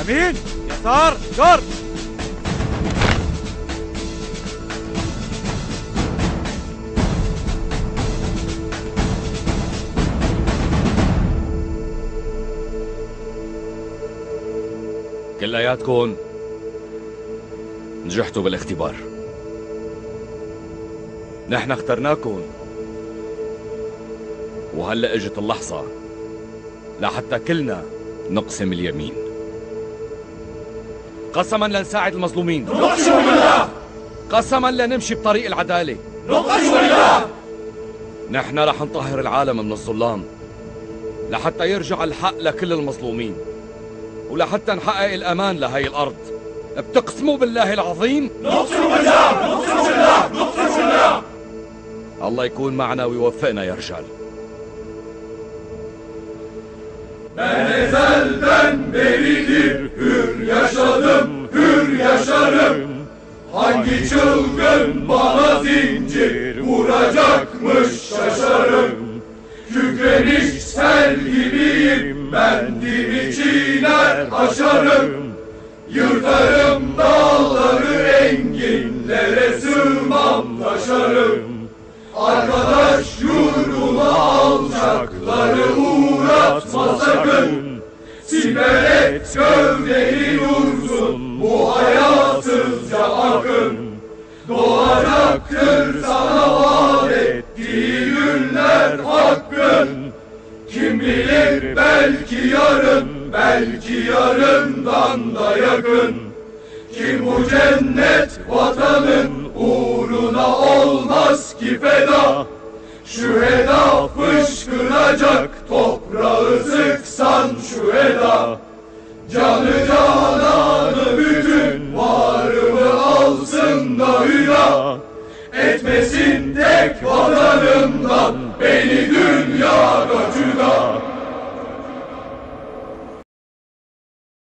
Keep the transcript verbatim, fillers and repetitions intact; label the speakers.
Speaker 1: يمين يسار جر.
Speaker 2: كلياتكم نجحتوا بالاختبار. نحن اخترناكم، وهلأ اجت اللحظة لحتى كلنا نقسم اليمين. قسما لنساعد المظلومين،
Speaker 3: نقسم بالله.
Speaker 2: قسما لنمشي بطريق العدالة،
Speaker 3: نقسم بالله.
Speaker 2: نحن رح نطهر العالم من الظلام لحتى يرجع الحق لكل المظلومين، ولحتى نحقق الأمان لهي الأرض. بتقسموا بالله العظيم؟
Speaker 3: نقسم بالله. نقسم بالله. نقسم بالله.
Speaker 2: الله يكون معنا ويوفقنا يا رجال.
Speaker 3: Ben ezelden beridir hür yaşadım, hür yaşarım. Hangi çılgın bana zincir vuracakmış şaşarım. Kükreniş sel gibiyim, ben dimi çiğner aşarım. Yırtarım dağları, enginlere sığmam taşarım. Arkadaş yurduna alçakları uğratma sakın. Siper et gövdeni dursun bu hayasızca akın. Doğacaktır sana vaat ettiği günler hakkın. Kim bilir belki yarın, belki yarından da yakın. Kim bu cennet vatanın uğruna olmaz ki feda. Şu eda fışkıracak, toprağı sıksan şu eda. Canı cana